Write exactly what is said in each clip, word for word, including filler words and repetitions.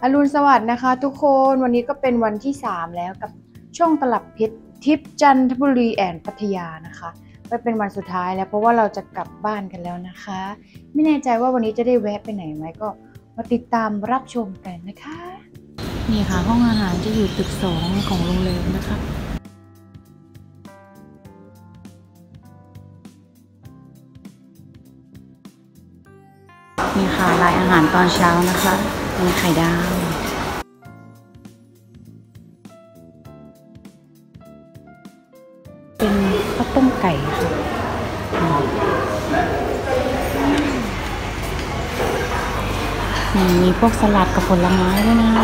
อรุณสวัสดิ์นะคะทุกคนวันนี้ก็เป็นวันที่สามแล้วกับช่องตลับเพชรทิพย์จันทบุรีแอนด์พัทยานะคะไปเป็นวันสุดท้ายแล้วเพราะว่าเราจะกลับบ้านกันแล้วนะคะไม่แน่ใจว่าวันนี้จะได้แวะไปไหนไหมก็มาติดตามรับชมกันนะคะนี่ค่ะห้องอาหารจะอยู่ตึกสองของโรงแรมนะคะนี่ค่ะรายอาหารตอนเช้านะคะมีไข่ดาวเป็นข้าวต้มไก่ค่ะมีพวกสลัดกับผลไม้ด้วยนะ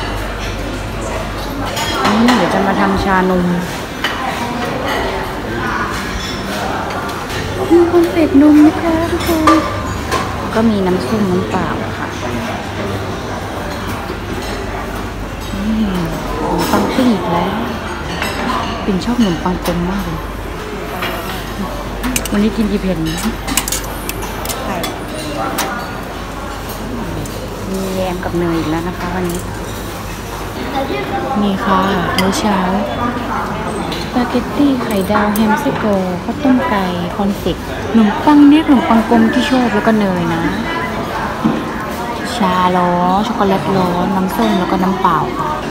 นี่เดี๋ยวจะมาทำชานมมีคอนเฟกนมนะคะทุกคนก็มีน้ำส้มน้ำเปล่าค่ะนี่ขนมปังปิ้งอีกแล้วปิ่นชอบขนมปังกลมมากเลยวันนี้กินกี่เพนไข่มีแยมกับเนยอีกแล้วนะคะวันนี้นี่ค่ะมื้อเช้าสปาเกตตี้ไข่ดาวแฮมซิโกข้าวต้มไก่คอนเฟกขนมปังเนี่ยขนมปังกลมที่ชอบแล้วก็เนยนะชาร้อนช็อกโกแลตร้อนน้ำส้มแล้วก็น้ำเปล่า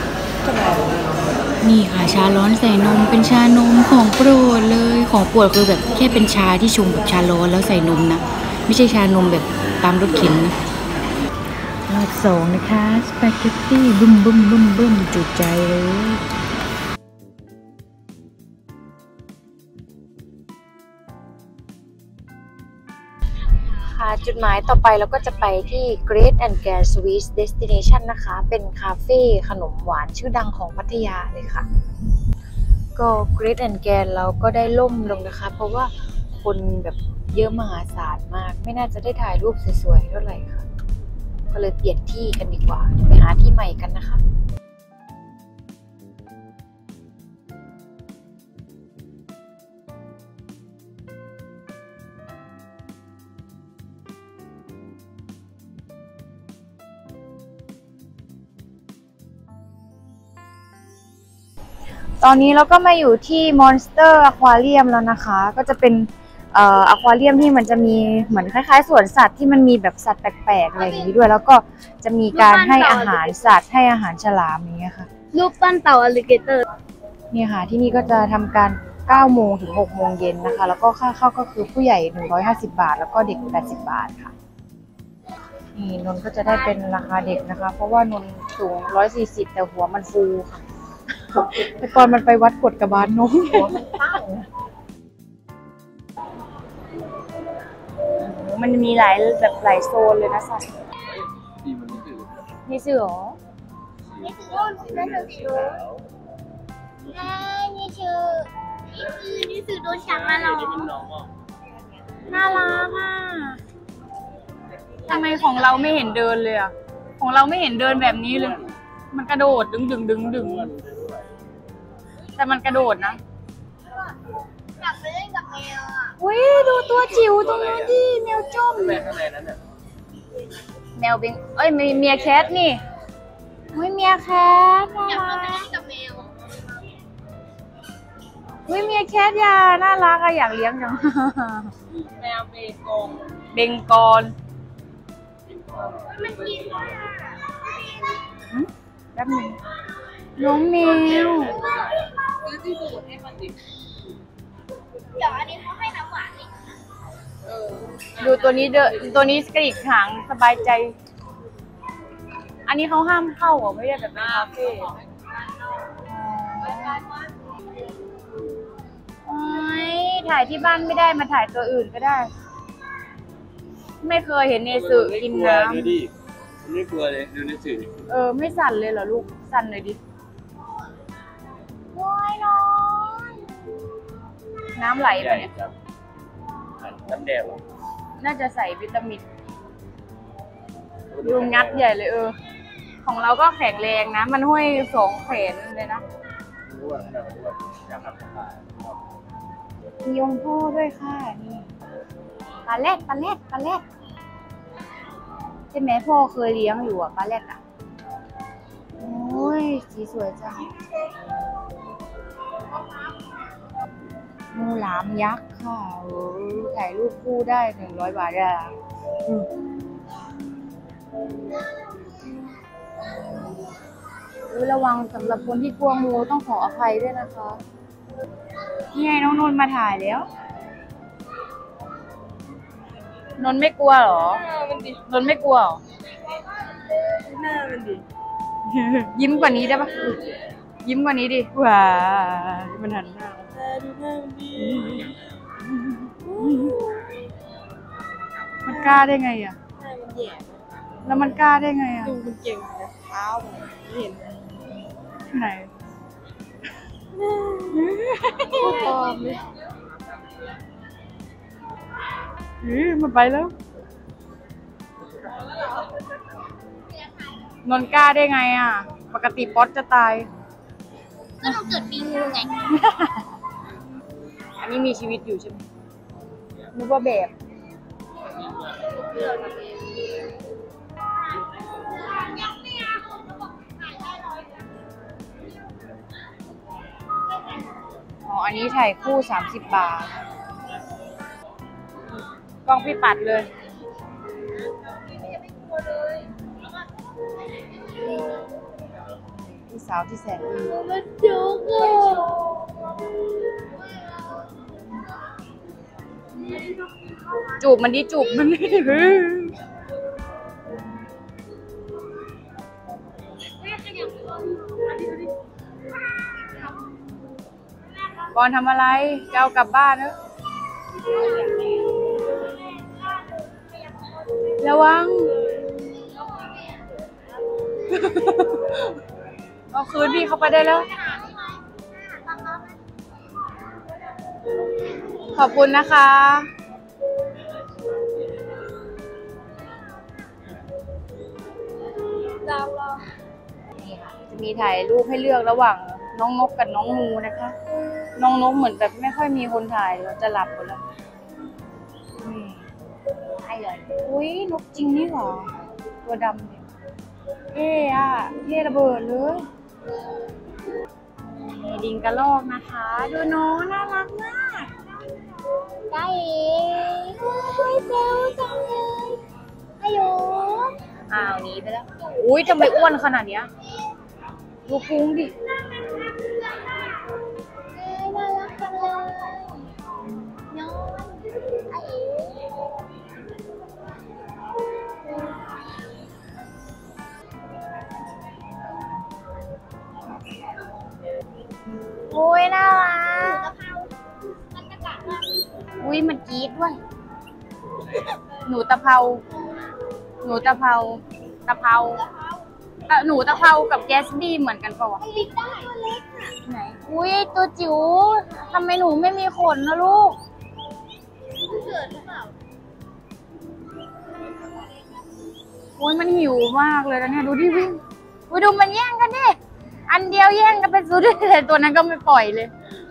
นี่ค่ะชาร้อนใส่นมเป็นชานมของโปรดเลยของโปรดคือแบบแค่เป็นชาที่ชงแบบชาร้อนแล้วใส่นมนะไม่ใช่ชานมแบบตามรถเข็นนะรอบสองนะคะสปาเกตตี้บึ้มบึ้มบึ้มบึ้มจุใจเลยค่ะจุดหมายต่อไปเราก็จะไปที่ Great and Grand Sweets Destination นะคะเป็นคาเฟ่ขนมหวานชื่อดังของพัทยาเลยค่ะก็ Great and Grand เราก็ได้ล่มลงนะคะเพราะว่าคนแบบเยอะมหาศาลมากไม่น่าจะได้ถ่ายรูปสวยๆเท่าไหร่ค่ะก็เลยเปลี่ยนที่กันดีกว่าไปหาที่ใหม่กันนะคะตอนนี้เราก็มาอยู่ที่ Monster Aquarium แล้วนะคะก็จะเป็นเอ่ออควาเรียมที่มันจะมีเหมือนคล้ายๆสวนสัตว์ที่มันมีแบบสัตว์แปลกๆอะไรอย่างนี้ด้วยแล้วก็จะมีการให้อาหารสัตว์ให้อาหารฉลามอย่างเงี้ยค่ะรูปปั้นเต่าอลลิเกเตอร์นี่ค่ะที่นี่ก็จะทำการเก้าโมงถึงหกโมงเย็นนะคะแล้วก็ค่าเข้าก็คือผู้ใหญ่หนึ่งร้อยห้าสิบบาทแล้วก็เด็กแปดสิบบาทค่ะนี่นนก็จะได้เป็นราคาเด็กนะคะเพราะว่านนสูงหนึ่งร้อยสี่สิบแต่หัวมันฟูค่ะแต่ก่อนมันไปวัดกดกระบาลนมหัวมันตั้งมันมีหลายแบบหลายโซนเลยนะสัตว์มีเสือหรอนี่คือรูปนั่นคือสีรูปนี่คือนี่คือนี่คือโดนช้างมาหรอน่ารักอ่ะทำไมของเราไม่เห็นเดินเลยอ่ะของเราไม่เห็นเดินแบบนี้เลยมันกระโดดดึงดึงดึงดึงแต่มันกระโดดนะอยากไปเล่นกับแมวอ่ะอุ้ยดูตัวจิ๋วตรงนั้นดิแมวจ้มแมวเบงเอ้ยมีเมียแคทนี่อุ้ยเมียแคทอยากไปเล่นกับแมวอุ้ยเมียแคทยาน่ารักอะอยากเลี้ยงจังแมวเบงกงเบงกอลมันกินอ่ะแป๊บนึงน้องแมวซื้อที่ดูดให้มันดิเดี๋ยวอันนี้เขาให้น้ำหวานอีกดูตัวนี้เด้อตัวนี้กระดิกหางสบายใจอันนี้เขาห้ามเข้าเหรอไม่ได้แบบเป็นคาเฟ่โอ้ยถ่ายที่บ้านไม่ได้มาถ่ายตัวอื่นก็ได้ไม่เคยเห็นเนสึกินน้ำดูดิไม่กลัวเลยดูเนสึเออไม่สั่นเลยเหรอลูกสั่นเลยดิว้ายน้องน้ำไหลไปเนี่ยน้ำแดงน่าจะใส่วิตามินดูงัดใหญ่เลยเออของเราก็แข็งแรงนะมันห้อยสองแขนเลยนะมีองค์พ่อด้วยค่ะนี่ปลาแรดปลาแรดปลาแรดใช่ไหมพ่อเคยเลี้ยงอยู่อ่ะปลาแรดอ่ะสวยจังงูหลามยักษ์ค่ะโอ้ถ่ายรูปคู่ได้หนึ่งร้อยบาทอ่ะระวังสำหรับคนที่กลัวงูต้องขออภัยด้วยนะคะนี่ไงน้องนนท์มาถ่ายแล้วนนท์ไม่กลัวเหรอ นนท์ไม่กลัวเหรอหน้ามันดิยิ้มกว่านี้ได้ปะยิ้มกว่านี้ดิว้ามันหันหน้าดูหน้ามันดิมันกล้าได้ไงอ่ะหน้ามันแย่แล้วมันกล้าได้ไงอ่ะดูมันเก่งนะเท้ามันไม่เห็นไหนปลอมเลยอือมันไปแล้วนนท์กล้าได้ไงอ่ะ ปกติป๊อตจะตายก็เราเกิดปีงูไงอันนี้มีชีวิตอยู่ใช่ไหมนึกว่าแบบ อ๋อ อันนี้ถ่ายคู่สามสิบบาท กล้องพี่ปัดเลยพี่สาวที่แสนดีมันจุกอ่ะจูบมันดิจูบมันดิ ก่อนทำอะไรจะเอากลับบ้านเนอะระวัง เอาคืนพี่เข้าไปได้แล้ว ขอบคุณนะคะดาวเรานี่ค่ะจะมีถ่ายรูปให้เลือกระหว่างน้องนกกับน้องงูนะคะ น้องนกเหมือนแบบไม่ค่อยมีคนถ่ายเราจะหลับหมดแล้วนี่ให้เลยอุ้ยนกจริงนี่หรอตัวดำเนี่ยเท่อะเท่ระเบิดเลยนี่ดิงกระรอกนะคะ ดูน้องน่ารักมากได้เองเฮ้ยเซลจังเลยฮัลโหลอ้าวหนีไปแล้วอุ้ยทำไมอ้วนขนาดเนี้ยดูพุงดิเอ้ยน่ารักจังเลยน้องไอ้เอ๋โอ้ยน่ารักกะเพรามันจะกัดว่าอุ้ยมันกรี๊ดด้วย หนูตะเภา หนูตะเภา ตะเภาเอ่อหนูตะเภากับแกสบี้เหมือนกันเปล่าวะมันบินได้ตัวเล็กอ่ะไหน อุ้ยตัวจิ๋วทำไมหนูไม่มีขนนะลูกมันเกิดหรือเปล่าโอ้ยมันหิวมากเลยนะเนี่ยดูดิวิ่งอุ้ยดูมันแย่งกันดิ อันเดียวแย่งกันเป็นสุดเลยตัวนั้นก็ไม่ปล่อยเลย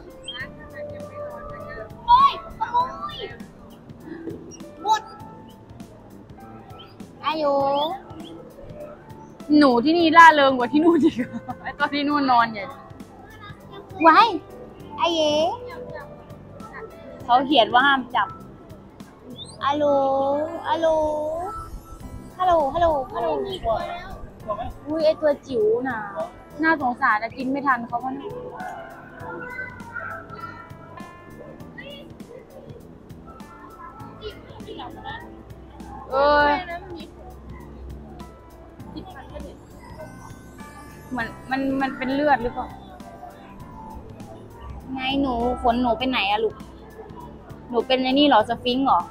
โอ้ยโอ้ยหมดอายุหนูที่นี่ล่าเริงกว่าที่นู่นอีก ไอตัวที่นู่นนอนใหญ่ไว้ไอเอ๋เขาเขียนว่าห้ามจับฮัลโหลฮัลโหลฮัลโหลฮัลโหลฮัลโหลอุ้ยไอตัวจิ๋วน่ะ น่าสงสารนะกินไม่ทันเขาเพราะนะเอ้ยมันมันมันเป็นเลือดหรือเปล่า ไงหนูขนหนูเป็นไหนอะลูก หนูเป็นไอ้นี่เหรอสฟิงค์เหรอ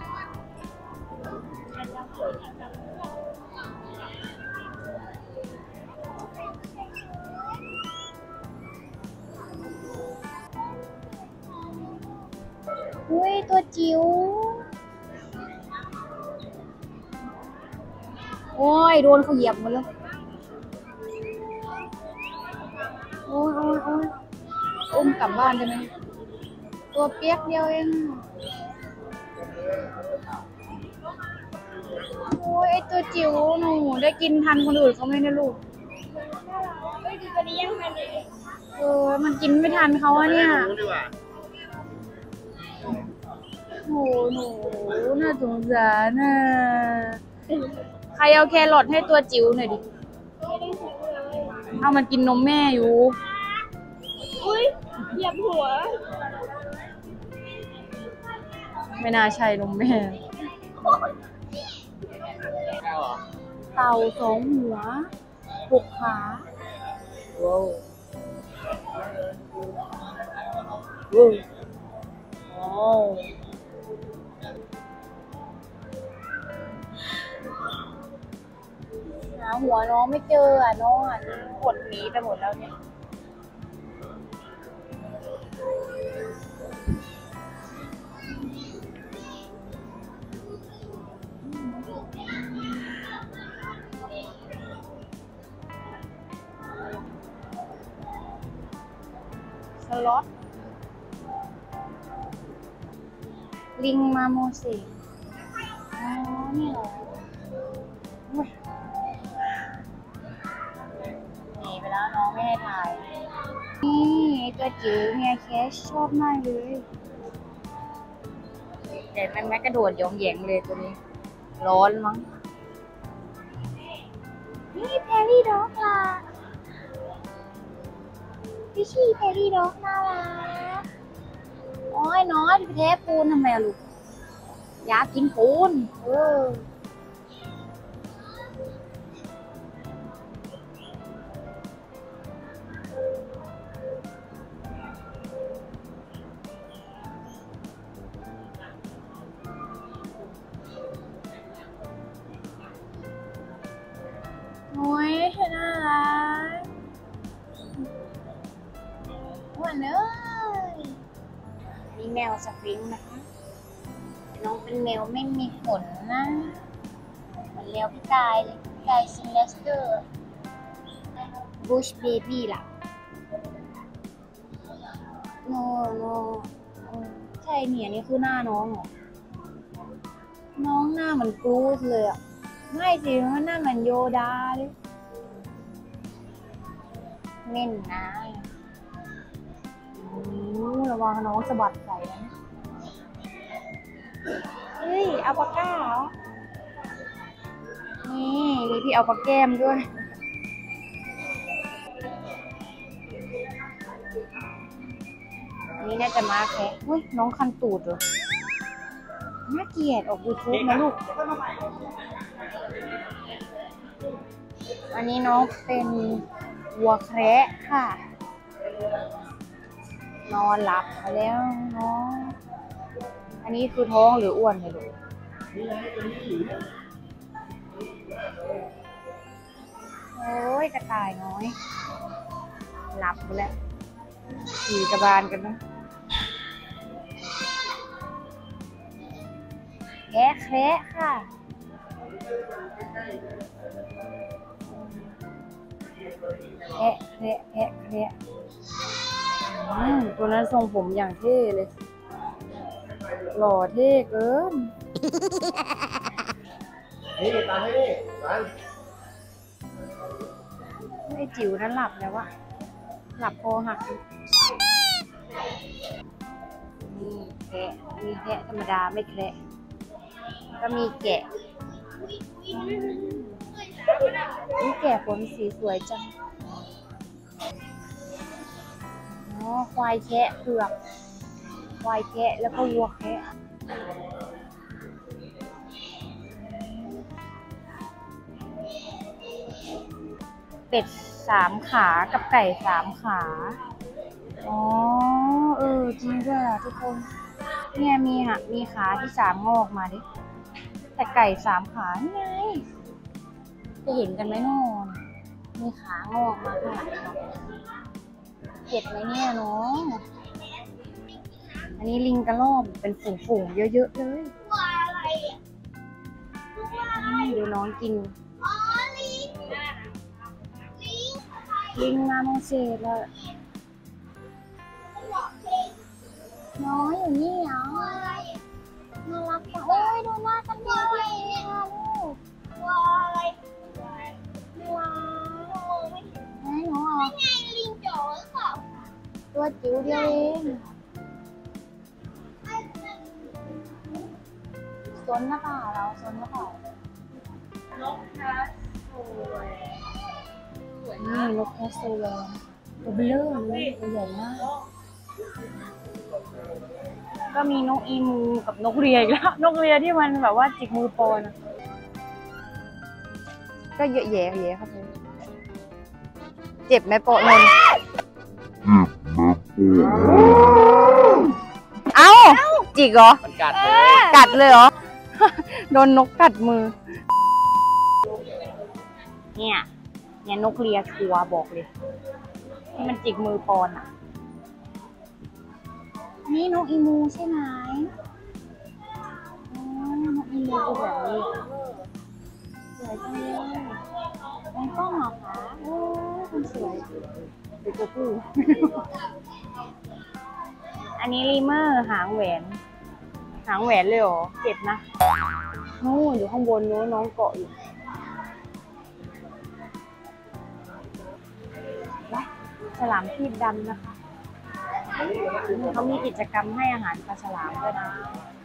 อุ้ยตัวจิ๋วโอ้ยโดนเขาเหยียบหมดเลยโอ้ยโอ้ยโอ้ยอุ้มกลับบ้านได้ไหมตัวเปียกเดียวเองโอ้ยไอตัวจิ๋วหนูได้กินทันคนอื่นเขาไหมเนี่ยลูกยดูตัวนี้ยังทันเลยเออมันกินไม่ทันเขาอะเนี่ย โหหนูน่าสงสารน่ะใครเอาแครอทให้ตัวจิ๋วหน่อยดิ เอามันกินนมแม่อยู่อุ้ยเหยียบหัวไม่น่าใช่นมแม่ เต่าสองหัวหกขาว้าวว้าวอ๋อหาหัวน้องไม่เจออ่ะน้องอ่ะหดหนีไปหมดแล้วเนี่ยสล็อตลิงมาโมเสกอ๋อนี่เหรออุ๊ยหนีไปแล้วน้องไม่ให้ถ่าย นี่ตัวจิ๋วเมียแคชชอบมากเลยแต่มันไม่กระโดดหยองแหยงเลยตัวนี้ ร้อนมั้ง นี่แพรี่ด็อกล่ะพี่ชี่แพรี่ด็อกน่ารักโอ้ยน้อยไปเทปูนทำไมอะลูกอยากกินปูนเออโอ้ยน่ารักอ้วนเลยนี่แมวสฟิงค์นะคะ น้องเป็นแมวไม่มีขนนะเหมือนเลี้ยวพี่กายเลยพี่กายซินเลสเตอร์บูชเบบี้ล่ะโนโนใช่เนี่ยนี่คือหน้าน้องเหรอ น้องหน้าเหมือนกรูสเลยอ่ะ ไม่สิมันหน้าเหมือนโยดาเลยเม่นนะโอ้ระวังน้องสะบัดใส่นะเฮ้ยอัลปาก้าเหรอ นี่มีพี่เอาปลาแก้มด้วย อันนี้น่าจะมาแค่เฮ้ยน้องคันตูดเหรอ น่าเกลียดออกยูทูบนะลูก อันนี้น้องเป็นวัวแคระค่ะ นอนหลับไปแล้วน้อง อันนี้คือท้องหรืออ้วนเนี่ยลูกโอ้ยกระต่ายน้อย หลับไปแล้วขี่กระบาลกันนะแคะแคะค่ะแคะแคะแคะแคะอืมตัวนั้นทรงผมอย่างเท่เลย หล่อเท่เกินนี่ตามให้นี่ตามไอ้จิ๋วนั้นหลับแล้วอะหลับคอหักนี่แกะมีแกะธรรมดาไม่แกะก็มีแกะนี่แกะขนสีสวยจังอ๋อควายแคะเผือกควายแคะแล้วก็วัวแคะเป็ดสามขากับไก่สามขาอ๋อเออจริงด้วยอ่ะทุกคนเนี่ยมีอ่ะมีขาที่สามงอกมาดิแต่ไก่สามขานี่ไงจะเห็นกันไหมน้องมีขางอกมาข้างหลังเนาะเจ็บไหมเนี่ยน้องอันนี้ลิงกระรอกเป็นฝูงๆเยอะๆเลยตัวอะไรอ่ะตัวอะไรเดี๋ยวน้องกินอ๋อลิงลิงลิงมาโมเสสแล้วตัวเพลงน้อยอยู่นี่เหรออะไรน่ารักจังโอ้ยดูหน้ากันด้วยค่ะลูกตัวอะไรว้าวไหนหนูอ่ะตัวจิ๋วเดียวเองซนนะป่าเราซนนะป่านกแคสโซเวนี่นกแคสโซเวตัวเบลอเลยตัวใหญ่มากก็มีนกอีมูกับนกเรียอีกแล้วนกเรียที่มันแบบว่าจิกมือปอนก็เยอะแยะเยอะครับเจ็บไหมโปะนนเอ้าจิกเหรอมันกัดเลยกัดเลยเหรอโดนนกกัดมือเนี่ยเนี่ยนกเลียชัวบอกเลยที่มันจิกมือปอนอ่ะนี่นกอีมูใช่ไหมอ๋อนกอีมูคือแบบนี้สวยจังเลยมองกล้องเหรอคะโอ้คุณสวยหรือตัวผู้ อันนี้ลีเมอร์หางแหวนหางแหวนเลยเหรอเจ็บนะนู่นอยู่ข้างบนนู้นน้องเกาะอยู่ฉลามครีบดำนะคะเขามีกิจกรรมให้อาหารปลาฉลามด้วยนะ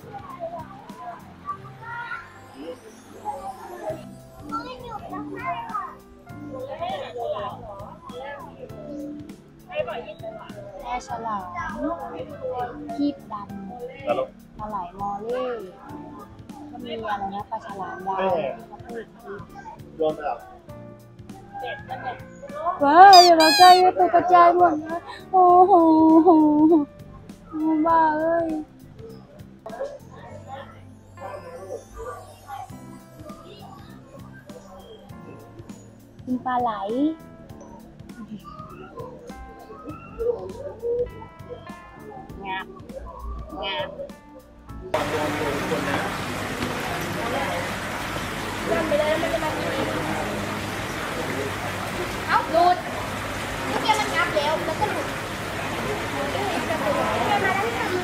ปลาฉลามครีบดำปลาไหลมอเล่ก็มีอะไรนะปลาฉลามดาวรวมแล้วว้าวอย่ามาใกล้ตกกระจายหมดนะโอ้โหบ้าเอ้ยกินปลาไหลงับงับเริ่มไปเลยมันจะมาทีนี้เอ้าหลุดเมื่อกี้มันงับแล้วแล้วก็หลุดมาแล้ว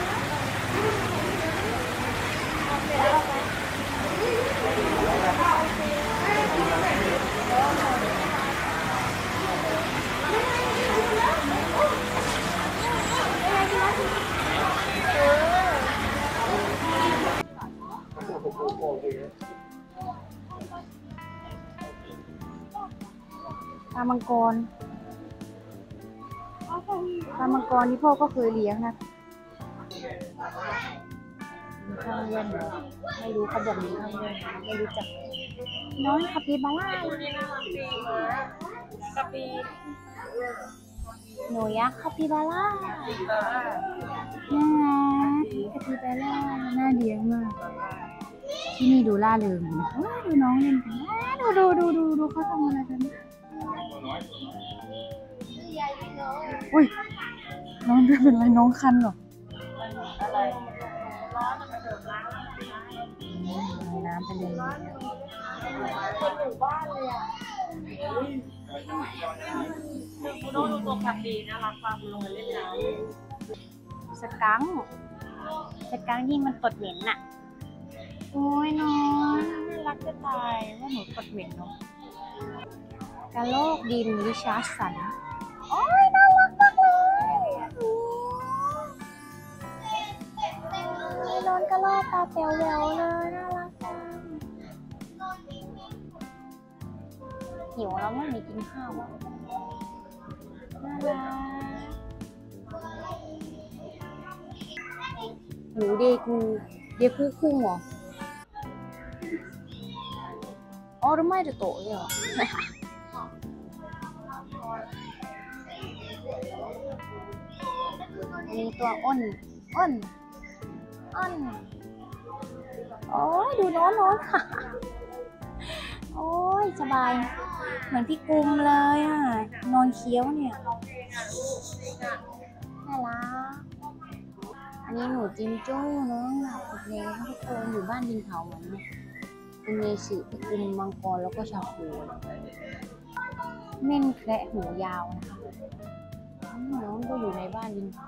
ปลามังกรปลามังกรนี่พ่อก็เคยเลี้ยงนะข้างเล่นไม่รู้เขาบอกมีข้างเล่นไม่รู้จักน้องคาปิบาร่าคาปิหนูยักษ์คาปิบาร่าน่ารักคาปิบาร่าน่าเลี้ยงมากที่นี่ดูล่าเริงนะดูน้องเล่นกันดูดูดูดูดูเขาทำอะไรกันอุ้ยน้องเป็นอะไรน้องคันเหรอน้ำไปเลยน้องดูตัวขับดีน่ารักมากลงมาเล่นน้ำสกังสกังที่มันตดเหม็นน่ะโอ้ยน้องน่ารักจะตายว่าหนูตดเหม็นเนาะกระโลกดินริชาร์ดสันโอ้ยน่ารักมากเลยนอนกระโลกตาเปลวๆเลยน่ารักจังหิวแล้วไม่มีกินข้าววะน่ารักหนูเดกูเดกูคุ้งเหรออ๋อหรือไม่จะโตเลยเหรอมีตัวอ้นอ้นอ้นโอ้ยดูน้อนน้อนโอ้ยสบายเหมือนพี่กุมเลยอ่ะนอนเคี้ยวเนี่ยน่ารักอันนี้หนูจินโจ้น้องหลับกับเนยทุกคนอยู่บ้านดินเขาเหมือนคุณเนสือพี่กุมมังกรแล้วก็ชาคูเม่นแคระหูยาวนะคะน้องก็อยู่ในบ้านดินเขา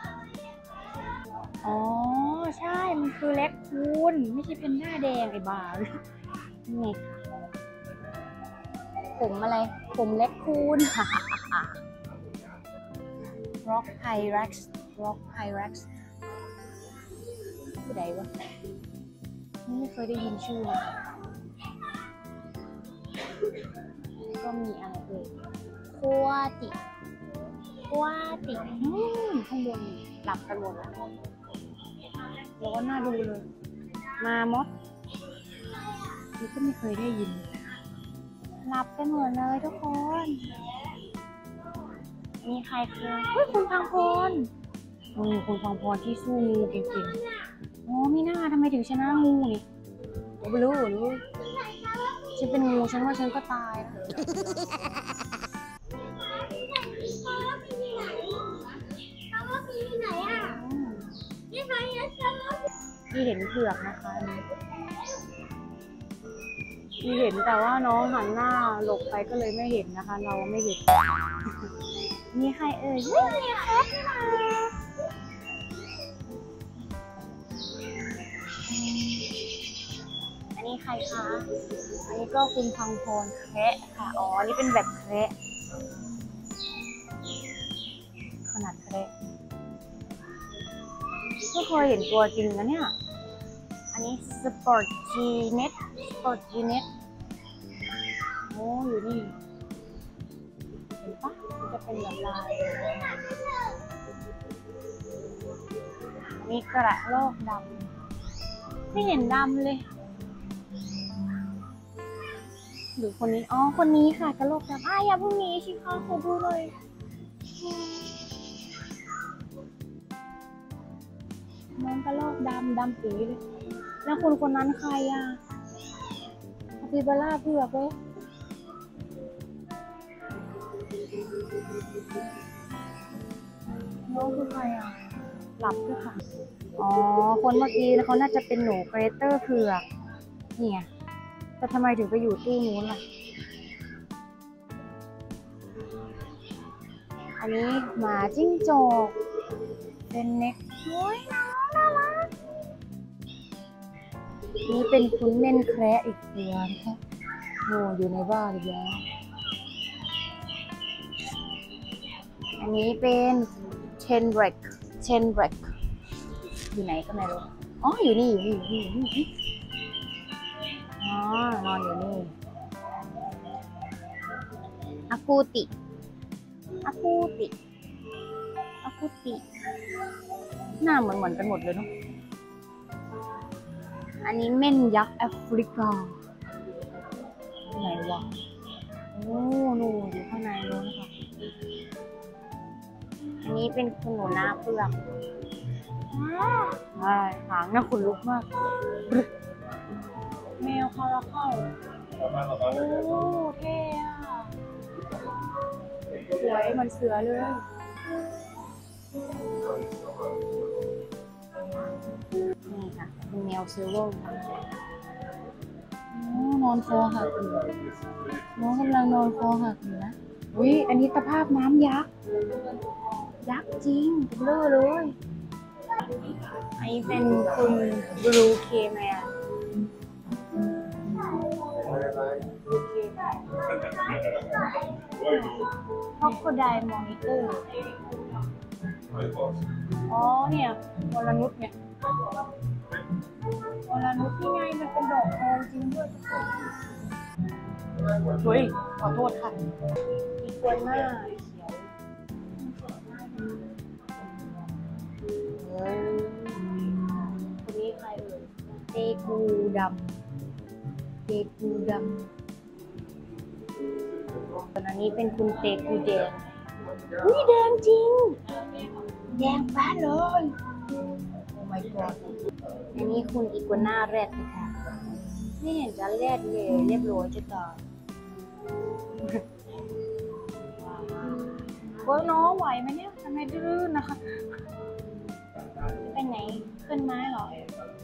อ๋อใช่มันคือแร็คคูนไม่ใช่เพนด้าแดงไอ้บ้านี่ไงผมอะไรผมแร็คคูน Rock Hyrax Rock Hyrax ผู้ใดวะไม่เคยได้ยินชื่อเลยก็มีอะไรเอ่ยควาติควาติอืมข้างบนหลับกันหมดแล้วแล้วก็น่าดูเลยมามดนี่ก็ไม่เคยได้ยินหลับกันหมดเลยทุกคนมีใครเคยเฮ้ยคุณพังพรอืมคุณพังพรที่สู้งูเก่งๆอ๋อมีหน้าทำไมถึงชนะงูนี่ไม่รู้ไม่รู้ฉันเป็นงูฉันว่าฉันก็ตายแล้วที่เห็นเผือกนะคะที่เห็นแต่ว่าน้องหันหน้าหลบไปก็เลยไม่เห็นนะคะ เราไม่เห็นมีใครเอ่ยไม่มีแคทนี่นะอันนี้ใครคะอันนี้ก็คุณพังพรแคระค่ะอ๋ออันนี้เป็นแบบแคระขนาดแคระไม่เคยเห็นตัวจริงนะเนี่ยอันนี้สปอร์ตจีเน็ตสปอร์ตจีเน็ตโอ้อยู่นี่เห็นปะมันจะเป็นแบบลายมีกระโลกดำไม่เห็นดำเลยหรือคนนี้อ๋อคนนี้ค่ะกระโลกดำอ่ะอย่าเพิ่งหนีชิคาขอดูเลยน้องกระโลกดำดำปีเลยแล้วคนคนนั้นใครอ่ะคาปิบาร่าเผือกเลยน้องคือใครอ่ะหลับด้วยค่ะอ๋อคนเมื่อกี้เขาน่าจะเป็นหนูเกรเตอร์เผือกนี่ไงแต่ทำไมถึงไปอยู่ตู้นู้นล่ะอันนี้หมาจิ้งจอกเป็นเน็กโอ้ยน้องน่ารักนี่เป็นคุณเม่นแคระอีกตัวนะคะโง่อยู่ในบ้านอีกแล้วอันนี้เป็นเชนเบรกเชนเบรกอยู่ไหนก็ไม่รู้อ๋ออยู่นี่อยู่นี่อยู่นี่อยู่นี่อ๋อนอนอยู่นี่อากูติอากูติอากูติหน้าเหมือนเหมือนกันหมดเลยเนาะอันนี้เม่นยักษ์แอฟริกาไหนวะโอ้นู่นอยู่ข้างในนู้นค่ะอันนี้เป็นคุณหนูนาเปลือกใช่หางน่าขนลุกมากแมวคาราเข้าโอ้เท่อะสวยเหมือนเสือเลยนี่ค่ะเป็นแมวเซอร์โร่นอนคอหักอยู่น้องกำลังนอนคอหักอยู่นะอุ้ยอันนี้ตะภาพน้ำยักษ์ยักษ์จริงเบลอเลยอันนี้เป็นคุณบลูเคแมนบลูเคแมนครอคโคไดล์มอนิเตอร์อ๋อเนี่ยวรนุชเนี่ยวรนุชที่ไงมันเป็นดอกทองจริงด้วยทุกคนเฮ้ยขอโทษค่ะอีกวนหน้าเฮ้ยคนนี้ใครเอ่ยเตกูดำเตกูดำตอนนี้เป็นคุณเตกูแดงอุ้ยแดงจริงแดงฟ้าเลยโอ้ my god อันนี้คุณอีกัวน่าแรดนะคะไม่เห็นจะแรดเลยเรียบร้อยจะต่อโอ้ยน้องไหวไหมเนี่ยทำไมดื้อนะคะไปไหนขึ้นไม้เหรอ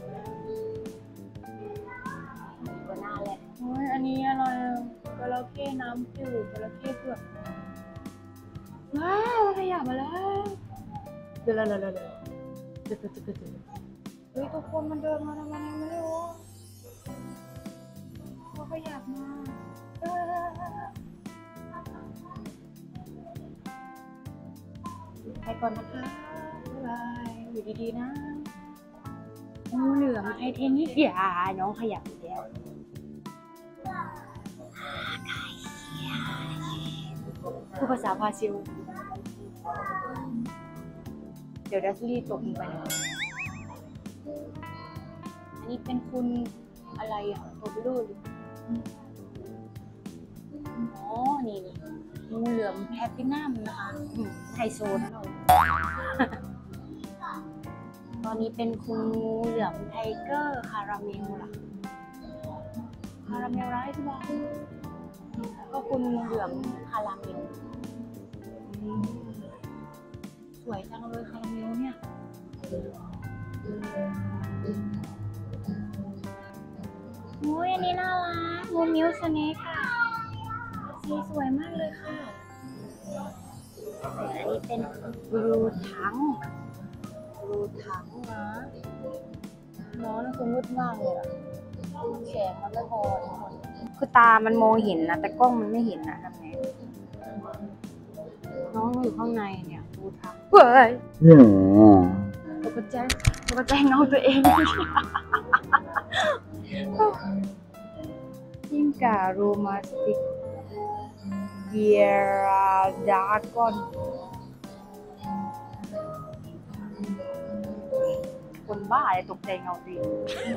กัวน่าแรดโอ้ยอันนี้อะไรจระเข้น้ำจืดจระเข้เผือกว้าวขยับมาแล้วเดี๋ยวเดี๋ยวเดี๋ยวเดี๋ยวเดี๋ยวเดี๋ยวเดี๋ยวเฮ้ยทุกคนมันเดินมาทำไมไม่รู้เขาขยับมาเออไปก่อนนะคะบ๊ายบายอยู่ดีๆนะงูเหลือมไทเทเนียมน้องขยับอีกแล้วพูดภาษาบราซิลเดี๋ยวดัสลี่ตกลงไปนะอันนี้เป็นคุณอะไรอ่ะตัวเบลูเลยอ๋อนี่นี่งูเหลือมแพลตินัมนะคะไฮโซนะเรา ตอนนี้เป็นคุณงูเหลือมไทเกอร์คาราเมลล่ะคาราเมลไรซ์บ้างแล้วก็คุณงูเหลือมคาราเมลสวยจังเลยคาราเมลเนี่ยโอ้ยอันนี้น่ารักงูมิวสเนคค่ะสีสวยมากเลยค่ะอันนี้เป็นบลูทังบลูทังนะน้องน่าจะมืดมากเลยอะแสงมันไม่พอทุกคนคือตามันมองเห็นนะแต่กล้องมันไม่เห็นนะทำไงน้องอยู่ข้างในเนี่ยบลูทังเฮ้ยตกใจตกใจเงาตัวเองยิ่งกาโรมาสติกเยียร์ดาร์กอนคนบ้าเลยตกใจเงาตัวเอง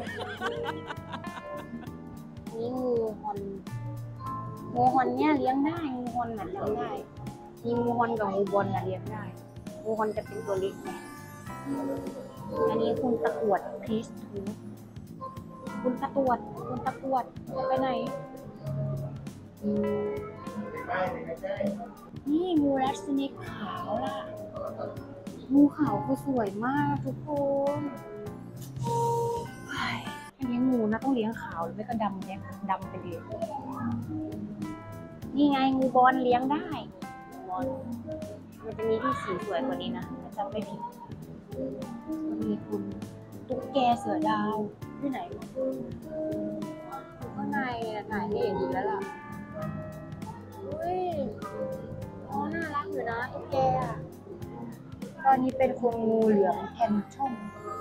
นี่งูฮอนงูฮอนเนี่ยเลี้ยงได้งูฮอนน่ะเลี้ยงได้มีงูฮอนกับงูบอลน่ะเลี้ยงได้งูฮอนจะเป็นตัวเล็กไงอันนี้คุณตะกรวดคริสทูคุณตะกรวดคุณตะกรวดไปไหนนี่งูแรดสเนกขาวล่ะงูขาวคือสวยมากทุกคนอันนี้งูนะต้องเลี้ยงขาวหรือไม่ก็ดำเนี่ยดำไปเลยนี่ไงงูบอลเลี้ยงได้บอลมันจะมีที่สีสวยกว่านี้นะจำไม่ผิดมีคุณตุ๊กแกเสือดาวที่ไหนอยู่ข้างในไหนไม่เห็นอยู่แล้วล่ะอุ้ยอ๋อน่ารักอยู่นะตุ๊กแกอ่ะตอนนี้เป็นคนงูเหลือมแพนช่อง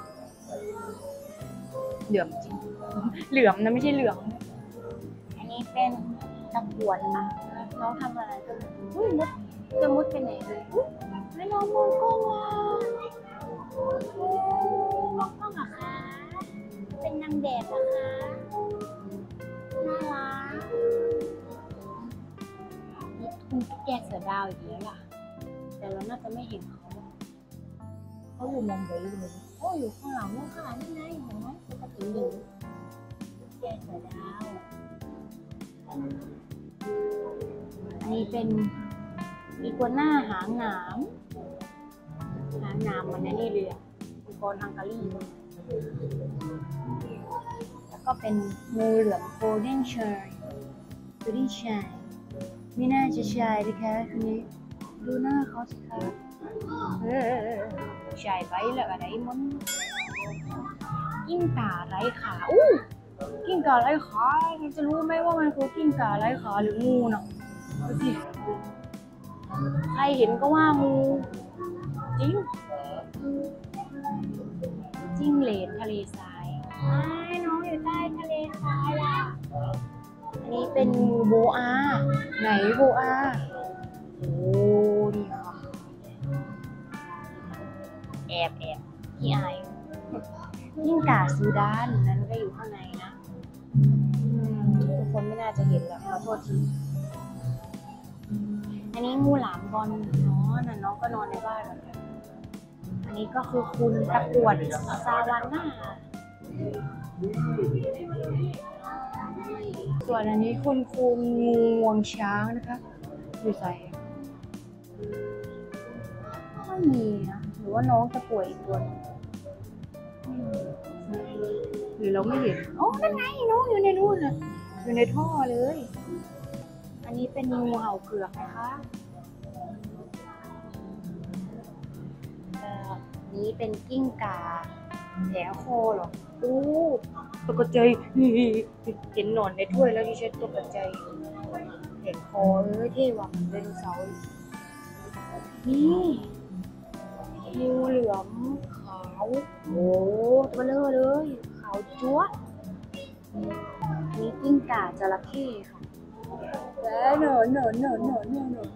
เหลือมจริงเหลือมนะไม่ใช่เหลืองอันนี้เป็นตะกรวดนะน้องทำอะไรกันอุ้ยมุดจะมุดไปไหนเลยไม่น้องมองกล้องว่ะมองกล้องเหรอคะเป็นนางแดดเหรอคะน่ารักนี่คุณตุ๊กแกเสือดาวอีกแล้วล่ะแต่เราน่าจะไม่เห็นเขาเขาอยู่มองไหนเลยโอ้อยู่ข้างหลังนู่นค่ะนี่ไงเห็นไหมปกติอยู่ตุ๊กแกเสือดาวอันนี้เป็นอีกัวน่าหางหนามหางหนามมันนี่เลยอีกอนฮังการีแล้วก็เป็นงูเหลือมโกลเด้นชายโกลเด้นชายไม่น่าจะชายนะคะคนนี้ดูหน้าเขาสิคะเออชายไปแล้วอะไรมันกิ้งก่าไร้ขาอู้กิ้งก่าไร้ขาจะรู้ไหมว่ามันคือกิ้งก่าไร้ขาหรืองูเนาะดูสิใครเห็นก็ว่างูจริงจิ้งเหลนทะเลทรายน้องอยู่ใต้ทะเลทรายล่ะอันนี้เป็นงูโบอาไหนโบอาโอ้ดีค่ะแอบแอบที่อายยิ่งก่าซูดานนั้นก็อยู่ข้างในนะทุกคนไม่น่าจะเห็นแล้วขอโทษทีอันนี้งูหลามบอลเนาะน่ะน้องก็นอนในบ้านแล้วอันนี้ก็คือคุณตะกรวดซาวาน่าส่วนอันนี้คุณคุณงูงวงช้างนะคะอยู่ใส่ไม่มีนะหรือว่าน้องจะป่วยอีกตัวหรือเราไม่เห็นโอ้นั่นไงน้องอยู่ในนู่นน่ะอยู่ในท่อเลยอันนี้เป็นงูเห่าเผือกนะคะนี้เป็นกิ้งก่าแถวคอหรออู้ตกใจเห็นหนอนในถ้วยแล้วดิฉันตกใจแถวคอเอ้ยเท่ว่ะเหมือนไดโนเสาร์นี่งูเหลือมขาวโอ้ตัวเบลอเลยขาวจั๊วมีกิ้งก่าจระเข้ค่ะแล้วหนอนหนอนหนอนหนอนหนอนหนอน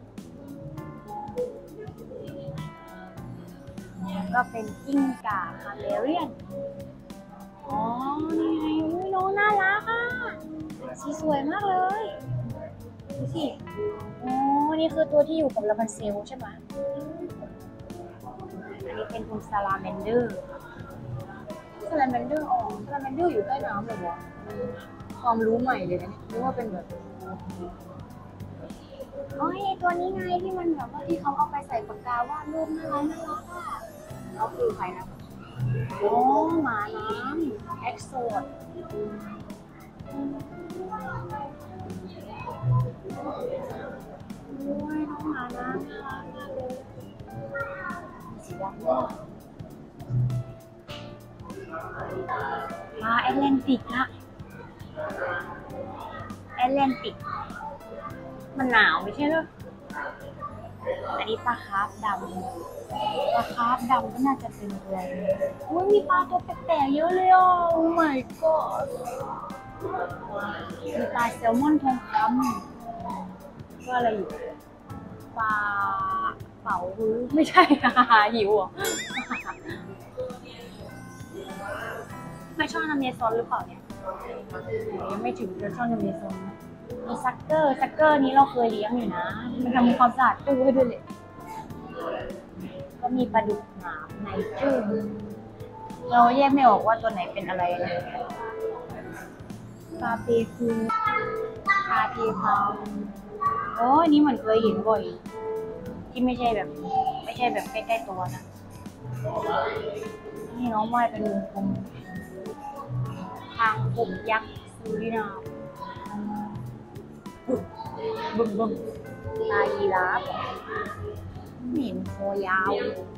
ก็เป็นกิ้งก่าคาเมเรียนอ๋อนี่ไงอุ้ยน้องน่ารักอ่ะสีสวยมากเลยดูสิอ๋อนี่คือตัวที่อยู่กับลาบันเซลใช่ไหมอันนี้เป็นคุณซาลาแมนเดอร์ซาลาแมนเดอร์อ๋อซาลาแมนเดอร์อยู่ใต้น้ำเลยวะความรู้ใหม่เลยนะรู้ว่าเป็นแบบอ๋อไอตัวนี้ไงที่มันแบบว่าที่เขาเอาไปใส่ปากกาวาดรูปน่ารักน่ารักอ่ะเขาคือใครนะโอ้หมาน้ำเอ็กโซดโอ้ยน้องหมาน้ำน่ารักมากเลยสีดำด้วยมาแอตแลนติกละแอตแลนติกมันหนาวไม่ใช่เหรออันนี้ปลาคาร์ฟดำปลาคาร์ฟดำก็น่าจะเป็นอะไรอุ้ยมีปลาตัวแปลกๆเยอะเลยอ่ะโอ้ my god มีปลาแซลมอนทองคำก็อะไรอยู่ปลาเป๋าฮื้อไม่ใช่ หิวอ่ะไม่ชอบน้ำเนซอนหรือเปล่าเนี่ยยังไม่ถึงจะชอบน้ำเนซอนมีซักเกอร์ซักเกอร์นี้เราเคยเลี้ยงอยู่นะมันทำความสะอาดตู้ให้ด้วยเลยก็มีปลาดุกหนามในจื้อเราแยกไม่ออกว่าตัวไหนเป็นอะไรนะปลาเปคูปลาเทพาโอ้ยนี่เหมือนเคยเห็นบ่อยที่ไม่ใช่แบบไม่ใช่แบบใกล้ๆตัวนะนี่น้องว่ายเป็นวงกลมทางกบยักษ์ซูรินามบึ้มบึ้มปลายีราฟไม่เห็นคอยาว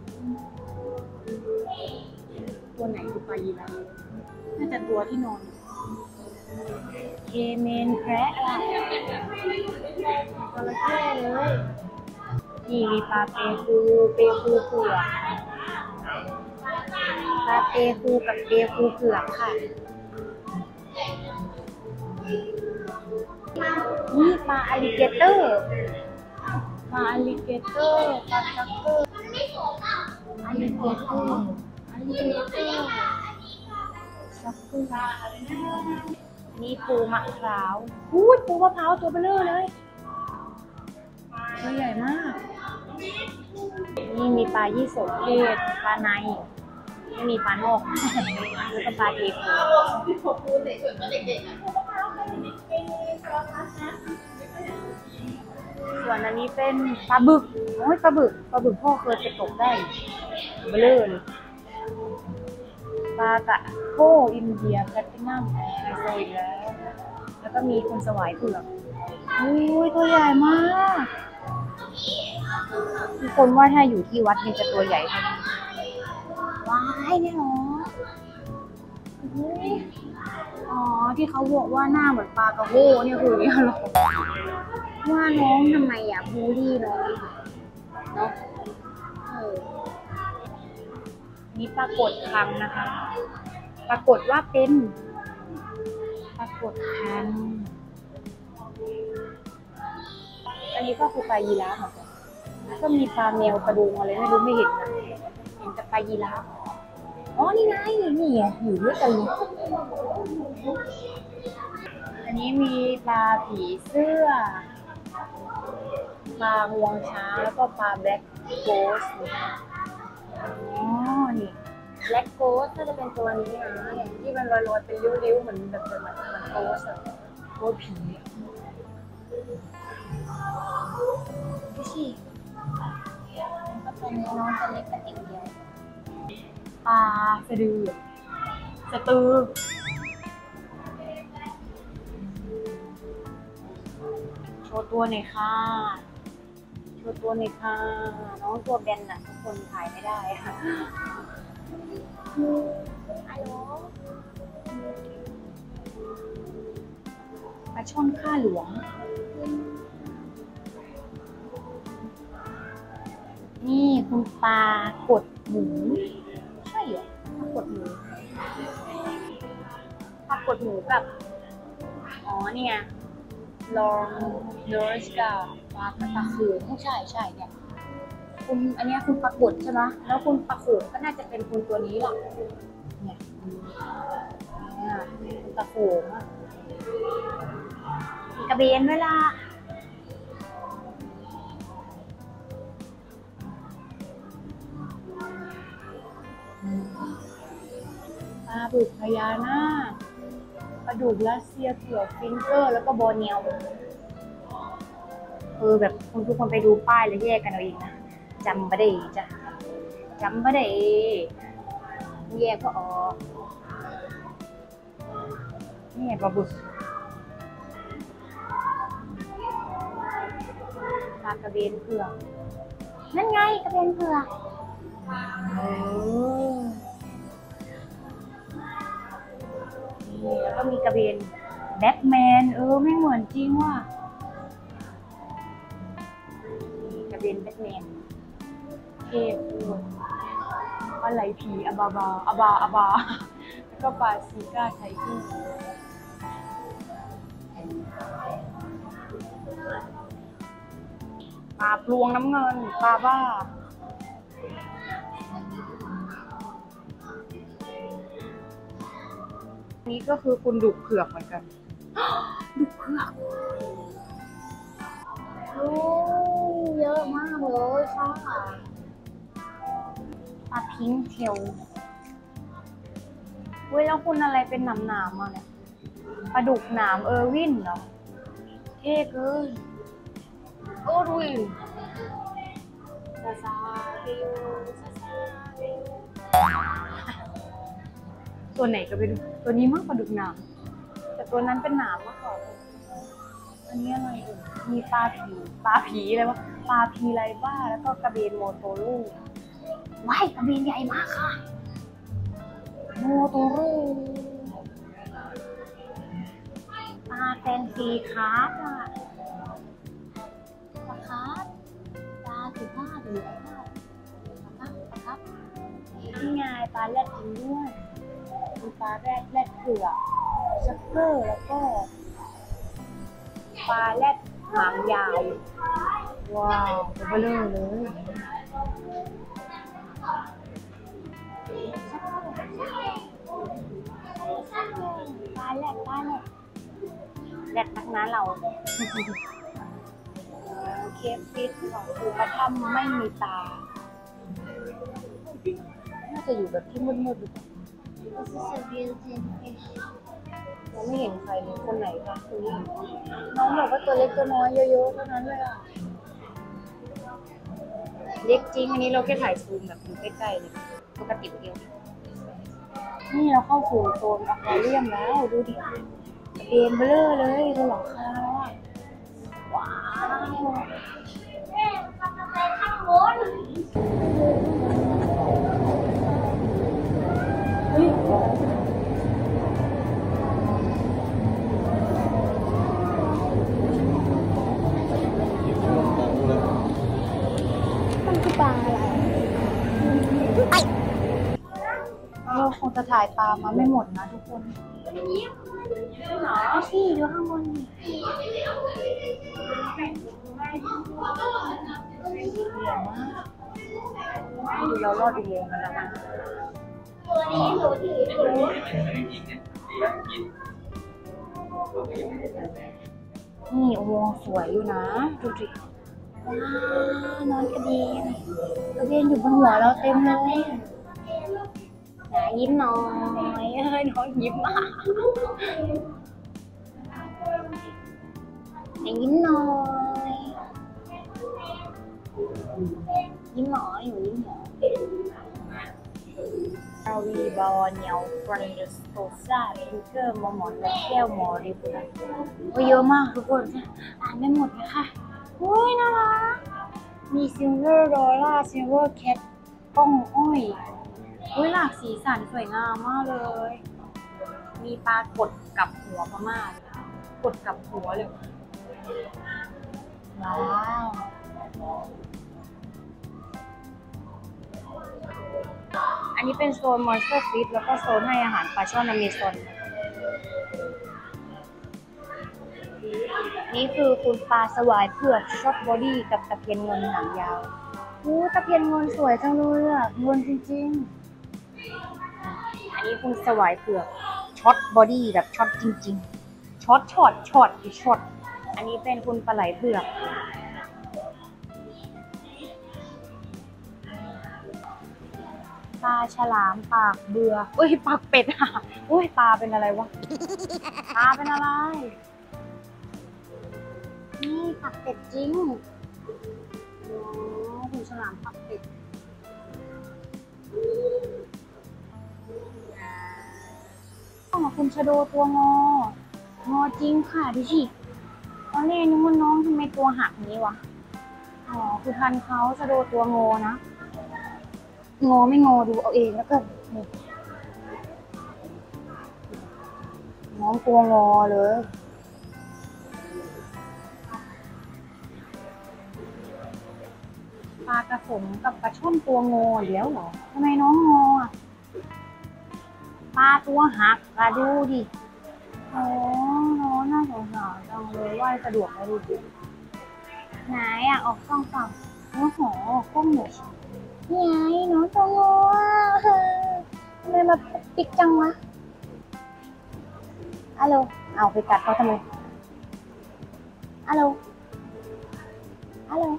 ตัวไหนคือปลายีราฟน่าจะตัวที่นอนเคเมนแคระล่ะจระเข้เลยนี่มีปลาเปคูเปคูเผือกปลาเปคูกับเปคูเผือกค่ะนี่ปลาอลิเกเตอร์ปลาอลิเกเตอร์ปลาซักเกอร์อลิเกเตอร์อลิเกเตอร์ซักเกอร์นี่ปูมะพร้าวพูดปูมะพร้าวตัวเบลอเลยตัวใหญ่มากนี่มีปลายี่สกเทศปลาในไม่มีปลานอกแล้วก็ปลาเทโพส่วนอันนี้เป็นปลาบึกโอ้ยปลาบึกปลาบึกพ่อเคยไปตกได้เบลอเลยปลากระโพอินเดียแพลตินัมไฮโซอีกแล้วแล้วก็มีคุณสวายเผือกอุ้ยตัวใหญ่มากทุกคนว่าถ้าอยู่ที่วัดนี่จะตัวใหญ่เท่านี้ว้ายเนี่ยเหรออ๋อที่เขาบอกว่าหน้าเหมือนปลากระโห้เนี่ยคือเนี่ยหรอว่าน้องทำไมอ่ะบูลลี่น้องเนาะเออนี่ปรากฏคังนะคะปรากฏว่าเป็นปรากฏคังอันนี้ก็คือปลายีราฟเหมือนกันก็มีปลาแมวกระดูงอะไรไม่รู้ไม่เห็นนะเห็นแต่ปลายีราฟอ๋อนี่ไงนี่ไงอยู่ด้วยกันเลยอันนี้มีปลาผีเสื้อปลางวงช้างแล้วก็ปลาแบล็กโกสอ๋อนี่แบล็กโกสน่าจะเป็นตัวนี้นะที่มันลอยๆเป็นริ้วๆเหมือนแบบเหมือนเหมือนโกสอะโกสผีดูสิก็เป็นน้องตัวเล็กเป็นเด็กเดียวปลาสะดือสะตือโชว์ตัวหน่อยค่ะโชว์ตัวหน่อยค่ะน้องตัวแบนน่ะทุกคนถ่ายไม่ได้ค่ะฮัลโหลปลาช่อนข้าหลวงนี่คคุณปลากดหมูใช่เหรอปลากดหมูปลากดหมูกับอ๋อนี่ไงลองเนอร์สกับปลากระตะคูไม่ใช่ใช่เนี่ยคุณอันนี้คุณปลากดใช่ไหมแล้วคุณปลาโขงก็น่าจะเป็นคุณตัวนี้หรอกเนี่ยเนี่ยคุณปลาโขงอ่ะมีกระเบนด้วยล่ะปลาบึกพญานาคปลาดุกรัสเซียเผือกฟิงเกอร์แล้วก็บอร์เนียวเออแบบคุณทุกคนไปดูป้ายแล้วแยกกันเอาเองนะจำไม่ได้จ้ะจำไม่ได้แยกก็ออกนี่ปลาบึกปลากระเบนเผือกนั่นไงกระเบนเผือกเออนี่แล้วก็มีกระเบนแบทแมนเออไม่เหมือนจริงว่ะกระเบนแบทแมนเทพด้วยอะไรผีอบาบาอบาอบาแล้วก็ปลาซีก้าไทเกอร์ปลาพลวงน้ำเงินปลาบ้านี้ก็คือคุณดุกเผือกเหมือนกันดุกเผือกโอ้เยอะมากเลยค่ะปลาพิงค์เทลเว้ยแล้วคุณอะไรเป็นหนามหนามอ่ะเนี่ยปลาดุกหนามเออร์วินเหรอเท่เกินเออร์วินซาซาเรียวซาซาเรียวตัวไหนก็เป็นตัวนี้มากปลาดุกหนามแต่ตัวนั้นเป็นหนามมากกว่าอันนี้อะไรเอ่ยมีปลาผีปลาผีอะไรวะปลาพีไรบ้าแล้วก็กระเบนโมโตโร่ว้ายกระเบนใหญ่มากค่ะโมโตโร่ปลาแฟนซีคาร์ดอ่ะปลาคาร์ดปลาสุภาพหรือปลาคาร์ดปลาคาร์ดนี่ไงปลาแรดจริงด้วยมีปลาแรดแรดเผือกชักเกอร์แล้วก็ปลาแรดหางยาวว้าวตัวเบลอเลยปลาแรดปลาแรดแรดนักน้าเราเคฟฟิชของครูกระทำไม่มีตาน่าจะอยู่แบบที่มืดๆดูเราไม่เห็นใครเลยคนไหนคะคุณนี่น้องบอกว่าตัวเล็กตัวน้อยเยอะๆเท่านั้นเลยอ่ะเล็กจริงอันนี้เราแค่ถ่ายซูมแบบดูใกล้ๆเลยปกติเดียวนี่เราเข้าสู่โซนอควาเรียมแล้วดูดิเอ็นเบลอเลยดูหลังคาแล้วอ่ะว้าวแม่มันจะไปข้างบนมันคือปลาอะไรเราคงจะถ่ายตามมาไม่หมดนะทุกคนเอาสิดูข้างบนดูเรารอดอีกเลยมันแล้วนะตัวนี้หนูถือถือนี่อุโมงค์สวยอยู่นะดูดิว้าวนอนกระเบนกระเบนอยู่บนหัวเราเต็มเลยนะยิ้มหน่อยเฮ้ยน้องยิ้มมากยิ้มหน่อยยิ้มหมออยู่ยิ้มหมออาวีบอลเนียวฟรานเดสโตซ่าพิงเกอร์มอมอนและแก้วมอริบุระเยอะมากทุกคนอ่านไม่หมดเลยค่ะโอ้ยน่ารักมีซิลเวอร์ดอลล่าซิลเวอร์แคทก้องอ้อยโอ้ยหลากสีสันสวยงามมากเลยมีปลากดกับหัวพม่ากดกับหัวเลยว้าวอันนี้เป็นโซน Monster Fish แล้วก็โซนให้อาหารปลาช่อนอเมซอนนี่คือคุณปลาสวายเผือกช็อตบอดี้กับตะเพียนเงินหางยาวโอ้ตะเพียนเงินสวยจังเลยอ่ะเงินจริงๆอันนี้คุณสวายเผือกช็อตบอดี้แบบช็อตจริงๆช็อตช็อตช็อตช็อตอันนี้เป็นคุณปลาไหลเผือกปลาฉลามปากเบือเอ้ยปากเป็ดอ่ะอุ้ยปลาเป็นอะไรวะปลาเป็นอะไรนี่ปากเป็ดจริงโอ้คุณฉลามปากเป็ดอ๋อคุณชะโดตัวงองอจริงค่ะดิชิตอนแรกนึกว่าน้องทำไมตัวหักนี้วะอ๋อคือทันเขาชะโดตัวงอนะงอไม่งอดูเอาเองแล้วกันน้องตัวงอเลยปลากระสงกับปลาช่อนตัวงอเดี๋ยวเหรอทำไมน้องงออ่ะปลาตัวหักอะดูดิโอ้น้องน่าสงสารจังเลยว่ายสะดวกนะดูดิไหนอ่ะออกกล้องฝั่งโอ้โหกล้องหนูนี่ไงน้องตัวงอทำไมมาปิกจังวะฮัลโหลเอาไปกัดเขาทำไมฮัลโหลฮัลโหล